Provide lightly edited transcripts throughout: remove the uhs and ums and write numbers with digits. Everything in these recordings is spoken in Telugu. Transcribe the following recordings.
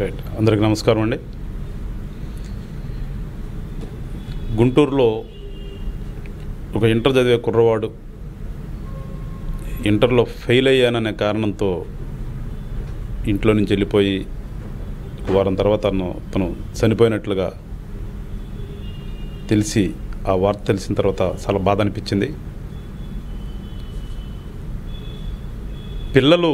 రైట్. అందరికీ నమస్కారం అండి. గుంటూరులో ఒక ఇంటర్ చదివే కుర్రవాడు ఇంటర్లో ఫెయిల్ అయ్యాననే కారణంతో ఇంట్లో నుంచి వెళ్ళిపోయి వారం తర్వాత తను చనిపోయినట్లుగా తెలిసి ఆ వార్త తెలిసిన తర్వాత చాలా బాధ అనిపించింది. పిల్లలు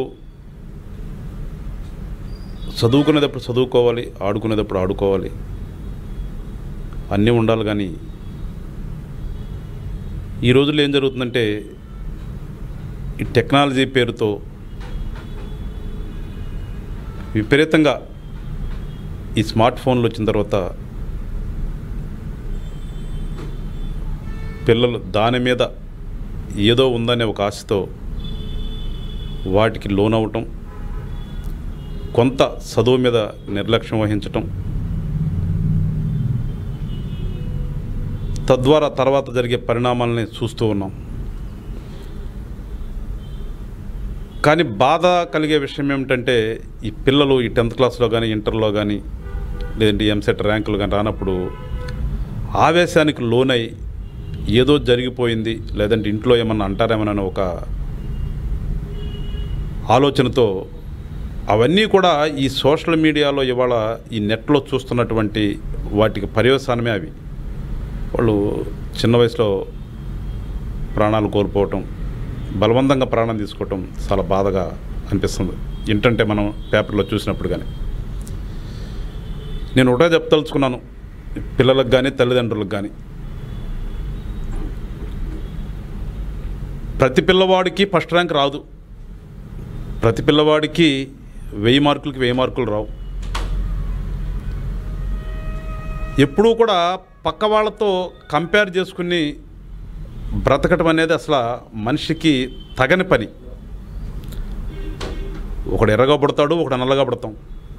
చదువుకునేటప్పుడు చదువుకోవాలి, ఆడుకునేటప్పుడు ఆడుకోవాలి, అన్నీ ఉండాలి. కానీ ఈ రోజుల్లో ఏం జరుగుతుందంటే ఈ టెక్నాలజీ పేరుతో విపరీతంగా ఈ స్మార్ట్ ఫోన్లు వచ్చిన తర్వాత పిల్లలు దాని మీద ఏదో ఉందనే ఒక ఆశతో వాటికి లోనవటం, కొంత చదువు మీద నిర్లక్ష్యం వహించటం, తద్వారా తర్వాత జరిగే పరిణామాలని చూస్తూ ఉన్నాం. కానీ బాధ కలిగే విషయం ఏమిటంటే ఈ పిల్లలు ఈ 10th క్లాస్లో కానీ ఇంటర్లో కానీ లేదంటే ఎంసెట్ ర్యాంకులు కానీ రానప్పుడు ఆవేశానికి లోనై ఏదో జరిగిపోయింది లేదంటే ఇంట్లో ఏమన్నా అంటారేమోనని ఒక ఆలోచనతో అవన్నీ కూడా ఈ సోషల్ మీడియాలో ఇవాళ ఈ నెట్లో చూస్తున్నటువంటి వాటికి పర్యవసానమే అవి. వాళ్ళు చిన్న వయసులో ప్రాణాలు కోల్పోవటం, బలవంతంగా ప్రాణం తీసుకోవటం చాలా బాధగా అనిపిస్తుంది ఏంటంటే మనం పేపర్లో చూసినప్పుడు. కానీ నేను ఒకటే చెప్పదలుచుకున్నాను పిల్లలకు కానీ తల్లిదండ్రులకు కానీ, ప్రతి పిల్లవాడికి ఫస్ట్ ర్యాంక్ రాదు, ప్రతి పిల్లవాడికి 1000 మార్కులకి 1000 మార్కులు రావు. ఎప్పుడూ కూడా పక్క వాళ్ళతో కంపేర్ చేసుకుని బ్రతకటం అనేది అసలు మనిషికి తగని పని. ఒకడు ఎర్రగా పుడతాడు, ఒకడు నల్లగా పుడతాం.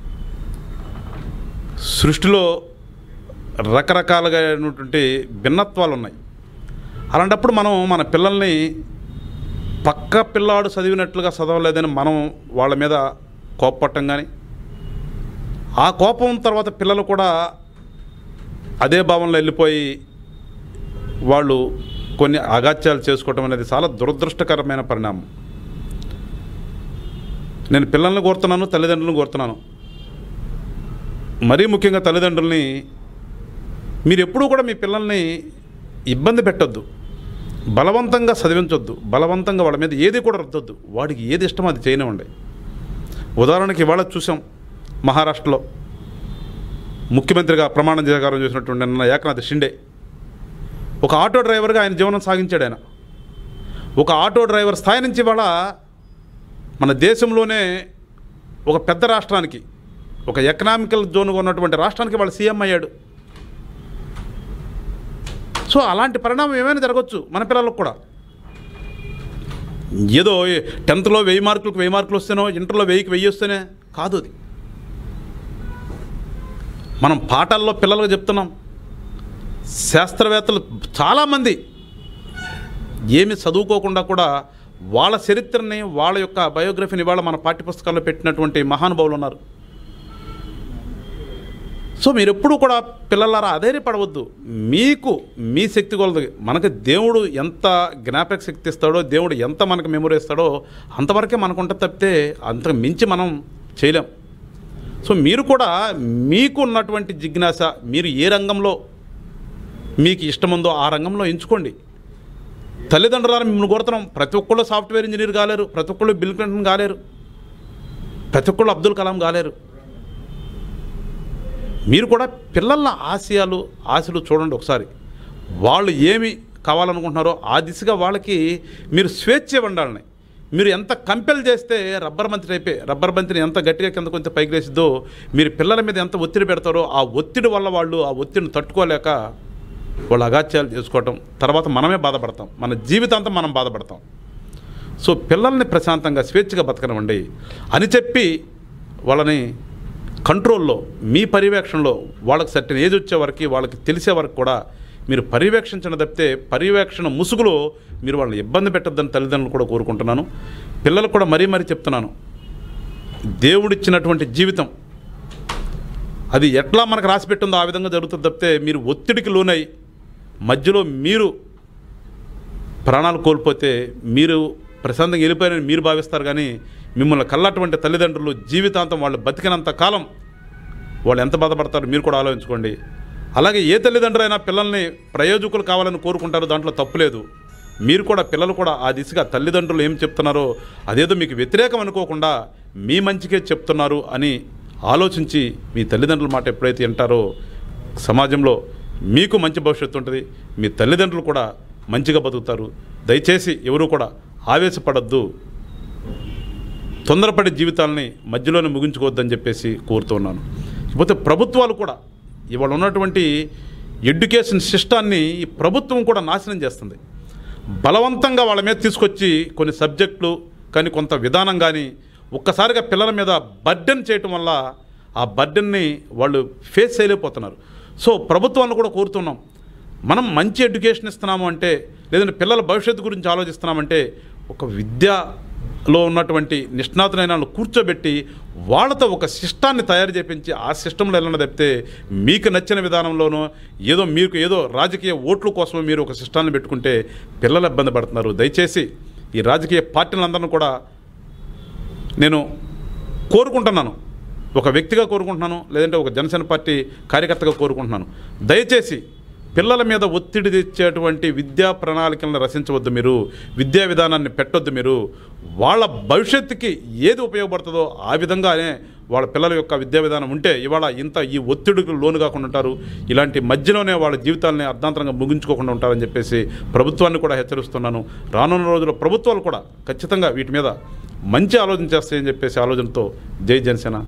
సృష్టిలో రకరకాలుగా భిన్నత్వాలు ఉన్నాయి. అలాంటప్పుడు మనం మన పిల్లల్ని పక్క పిల్లాడు చదివినట్లుగా చదవలేదని మనం వాళ్ళ మీద కోపపట్టం, కానీ ఆ కోపం తర్వాత పిల్లలు కూడా అదే భావంలో వెళ్ళిపోయి వాళ్ళు కొన్ని అగాత్యాలు చేసుకోవటం అనేది చాలా దురదృష్టకరమైన పరిణామం. నేను పిల్లల్ని కోరుతున్నాను, తల్లిదండ్రులను కోరుతున్నాను, మరీ ముఖ్యంగా తల్లిదండ్రుల్ని, మీరు ఎప్పుడూ కూడా మీ పిల్లల్ని ఇబ్బంది పెట్టొద్దు, బలవంతంగా చదివించొద్దు, బలవంతంగా వాళ్ళ మీద ఏది కూడా రుద్దొద్దు. వాడికి ఏది ఇష్టమో అది చేయనివ్వండి. ఉదాహరణకి ఇవాళ చూసాం, మహారాష్ట్రలో ముఖ్యమంత్రిగా ప్రమాణ స్వీకారం చేసినటువంటి నిన్న ఏకనాథ్ షిండే ఒక ఆటో డ్రైవర్గా ఆయన జీవనం సాగించాడు. ఆయన ఒక ఆటో డ్రైవర్ స్థాయి నుంచి ఇవాళ మన దేశంలోనే ఒక పెద్ద రాష్ట్రానికి, ఒక ఎకనామికల్ జోన్గా ఉన్నటువంటి రాష్ట్రానికి వాళ్ళ సీఎం అయ్యాడు. సో అలాంటి పరిణామం ఏమైనా జరగవచ్చు మన పిల్లలకు కూడా. ఏదో 10th 1000 మార్కులకు 1000 మార్కులు వస్తేనో, ఇంటర్లో 1000కి 1000 వస్తేనే కాదు. అది మనం పాఠాల్లో పిల్లలకు చెప్తున్నాం. శాస్త్రవేత్తలు చాలామంది ఏమి చదువుకోకుండా కూడా వాళ్ళ చరిత్రని, వాళ్ళ యొక్క బయోగ్రఫీని ఇవాళ మన పాఠ్యపుస్తకాల్లో పెట్టినటువంటి మహానుభావులు ఉన్నారు. సో మీరు ఎప్పుడూ కూడా పిల్లలారా అధైర్యపడవద్దు. మీకు మీ శక్తి కొలది, మనకు దేవుడు ఎంత జ్ఞాపక శక్తి ఇస్తాడో, దేవుడు ఎంత మనకు మెమొరీ ఇస్తాడో అంతవరకే మనకు ఉంటుంది తప్పితే అంతకు మించి మనం చేయలేం. సో మీరు కూడా మీకు ఉన్నటువంటి జిజ్ఞాస, మీరు ఏ రంగంలో మీకు ఇష్టముందో ఆ రంగంలో ఎంచుకోండి. తల్లిదండ్రులను మిమ్మల్ని కోరుతున్నాం, ప్రతి ఒక్కళ్ళు సాఫ్ట్వేర్ ఇంజనీర్ కాలేరు, ప్రతి ఒక్కళ్ళు బిల్ క్లింటన్ కాలేరు, ప్రతి ఒక్కళ్ళు అబ్దుల్ కలాం కాలేరు. మీరు కూడా పిల్లల ఆశలు చూడండి ఒకసారి. వాళ్ళు ఏమి కావాలనుకుంటున్నారో ఆ దిశగా వాళ్ళకి మీరు స్వేచ్ఛ ఉండాలని. మీరు ఎంత కంపెల్ చేస్తే రబ్బర్ బంతిని ఎంత గట్టిగా కింద కొంచెం పైకి వేసిద్దో, మీరు పిల్లల మీద ఎంత ఒత్తిడి పెడతారో ఆ ఒత్తిడి వల్ల వాళ్ళు ఆ ఒత్తిడిని తట్టుకోలేక వాళ్ళు అగాత్యాలు చేసుకోవటం, తర్వాత మనమే బాధపడతాం, మన జీవితాంతం మనం బాధపడతాం. సో పిల్లల్ని ప్రశాంతంగా స్వేచ్ఛగా బతకనివ్వండి అని చెప్పి వాళ్ళని కంట్రోల్లో, మీ పర్యవేక్షణలో, వాళ్ళకి సర్టెన్ ఏజ్ వచ్చే వరకు, వాళ్ళకి తెలిసే వరకు కూడా మీరు పర్యవేక్షించడం తప్పితే పర్యవేక్షణ ముసుగులో మీరు వాళ్ళని ఇబ్బంది పెట్టొద్దని తల్లిదండ్రులు కూడా కోరుకుంటున్నాను. పిల్లలకు కూడా మరీ చెప్తున్నాను, దేవుడిచ్చినటువంటి జీవితం అది ఎట్లా మనకు రాసి పెట్టిందో ఆ విధంగా జరుగుతుంది తప్పితే మీరు ఒత్తిడికి లోనై మధ్యలో మీరు ప్రాణాలు కోల్పోతే మీరు ప్రశాంతంగా వెళ్ళిపోయారని మీరు భావిస్తారు. కానీ మిమ్మల్ని కళ్ళటువంటి తల్లిదండ్రులు జీవితాంతం వాళ్ళు బతికినంత కాలం వాళ్ళు ఎంత బాధపడతారో మీరు కూడా ఆలోచించుకోండి. అలాగే ఏ తల్లిదండ్రులైనా పిల్లల్ని ప్రయోజకులు కావాలని కోరుకుంటారో దాంట్లో తప్పులేదు. మీరు కూడా పిల్లలు కూడా ఆ దిశగా తల్లిదండ్రులు ఏం చెప్తున్నారో అదేదో మీకు వ్యతిరేకం అనుకోకుండా మీ మంచికే చెప్తున్నారు అని ఆలోచించి మీ తల్లిదండ్రుల మాట ఎప్పుడైతే వింటారో సమాజంలో మీకు మంచి భవిష్యత్తు ఉంటుంది, మీ తల్లిదండ్రులు కూడా మంచిగా బతుకుతారు. దయచేసి ఎవరు కూడా ఆవేశపడద్దు, తొందరపడి జీవితాలని మధ్యలోనే ముగించుకోవద్దని చెప్పేసి కోరుతున్నాను. ఇకపోతే ప్రభుత్వాలు కూడా ఇవాళ ఉన్నటువంటి ఎడ్యుకేషన్ సిస్టాన్ని ఈ ప్రభుత్వం కూడా నాశనం చేస్తుంది. బలవంతంగా వాళ్ళ మీద తీసుకొచ్చి కొన్ని సబ్జెక్టులు కానీ కొంత విధానం కానీ ఒక్కసారిగా పిల్లల మీద బర్డెన్ చేయటం వల్ల ఆ బర్డెన్ని వాళ్ళు ఫేస్ చేయలేకపోతున్నారు. సో ప్రభుత్వాలను కూడా కోరుతున్నాం, మనం మంచి ఎడ్యుకేషన్ ఇస్తున్నాము అంటే లేదంటే పిల్లల భవిష్యత్తు గురించి ఆలోచిస్తున్నామంటే ఒక విద్యలో ఉన్నటువంటి నిష్ణాతులైన వాళ్ళు కూర్చోబెట్టి వాళ్ళతో ఒక సిస్టాన్ని తయారు చేయించి ఆ సిస్టంలో వెళ్ళిన తప్పితే మీకు నచ్చిన విధానంలోనో మీకు ఏదో రాజకీయ ఓట్ల కోసం మీరు ఒక సిస్టాన్ని పెట్టుకుంటే పిల్లలు ఇబ్బంది పడుతున్నారు. దయచేసి ఈ రాజకీయ పార్టీలందరినీ కూడా నేను కోరుకుంటున్నాను, ఒక వ్యక్తిగా కోరుకుంటున్నాను, లేదంటే ఒక జనసేన పార్టీ కార్యకర్తగా కోరుకుంటున్నాను, దయచేసి పిల్లల మీద ఒత్తిడి తెచ్చేటువంటి విద్యా ప్రణాళికలను రచించవద్దు, మీరు విద్యా విధానాన్ని పెట్టొద్దు. మీరు వాళ్ళ భవిష్యత్తుకి ఏది ఉపయోగపడుతుందో ఆ విధంగానే వాళ్ళ పిల్లల యొక్క విద్యా విధానం ఉంటే ఇవాళ ఈ ఒత్తిడికి లోను కాకుండా ఉంటారు. ఇలాంటి మధ్యలోనే వాళ్ళ జీవితాలని అర్ధాంతరంగా ముగించుకోకుండా ఉంటారని చెప్పేసి ప్రభుత్వాన్ని కూడా హెచ్చరిస్తున్నాను. రానున్న రోజుల్లో ప్రభుత్వాలు కూడా ఖచ్చితంగా వీటి మీద మంచి ఆలోచన చేస్తాయని చెప్పేసి ఆలోచనతో జై జనసేన.